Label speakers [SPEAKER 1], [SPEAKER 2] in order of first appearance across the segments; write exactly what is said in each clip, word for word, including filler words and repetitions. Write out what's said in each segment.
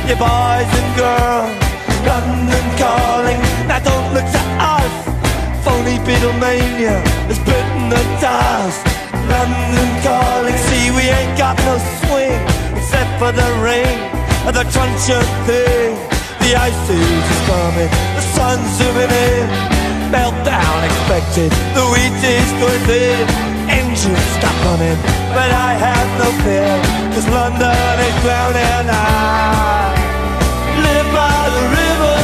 [SPEAKER 1] you boys and girls. London calling, now don't look to us. Phony Beatlemania has bitten the dust. London calling, see we ain't got no swing except for the ring and the truncheon thing. The ice age is coming, the sun's zooming in. Meltdown expected, the wheat is going thin. Engines stop running, but I have no fear, cause London is drowning. I live by the river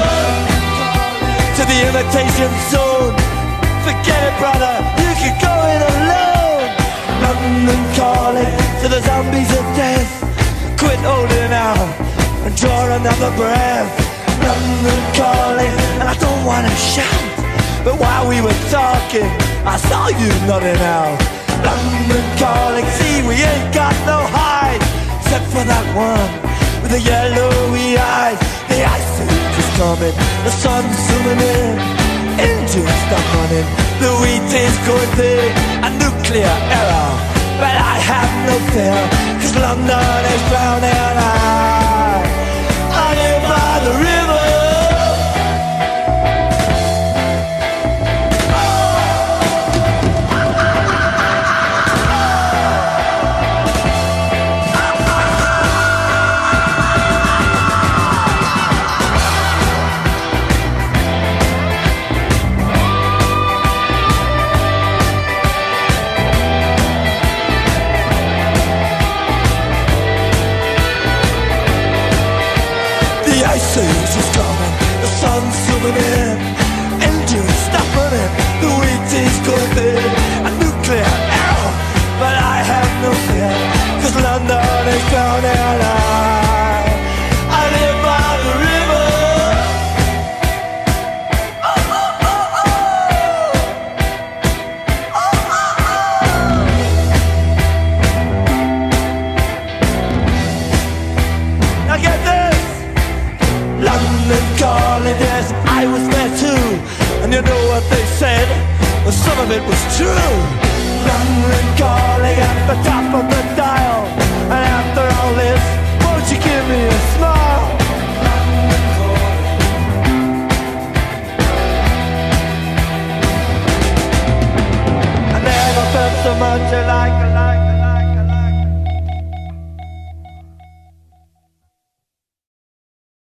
[SPEAKER 1] to the imitation zone. Forget it, brother, you can go it alone. London calling to the zombies of death. Quit holding out and draw another breath. London calling, and I don't wanna shout, but while we were talking, I saw you nodding out. London calling, see we ain't got no hide, except for that one with the yellowy eyes. The ice age is coming, the sun's zooming in. Engines stop running, the wheat is going thin. A nuclear error, but I have no fear, cause London is drowning. I, I live by the river. The ice age is coming, the sun's zooming in. Engines stop running, the wheat is going thin. A nuclear error, but I have no fear, cause London is drowning.